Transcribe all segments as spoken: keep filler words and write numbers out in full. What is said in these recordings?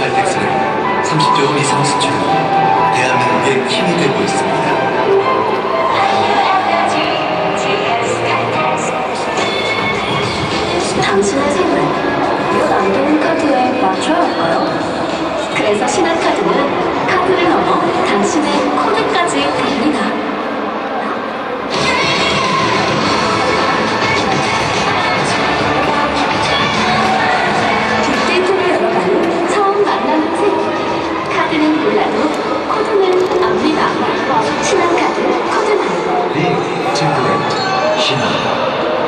칼텍스는 삼십 조 원 이상 수출로 대한민국의 힘이 되고 있습니다. 당신의 생활, 이건 안경 카드에 맞춰야 할까요? 그래서 신한카드는 카드를 넘어 당신의 코드까지 갑니다. 빅데이터를 열어가는 처음 만나는 세계. 카드는 몰라도 코드는 압니다. 신한카드 코드나인. 빅 신한.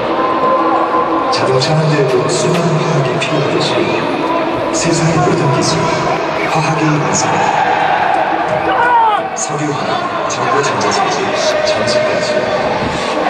자동차 하는데도 수많은 화학이 필요하듯이 세상의 모든 기술, 화학이 완성합니다. 석유 하나, 정보 전자装置, 전지까지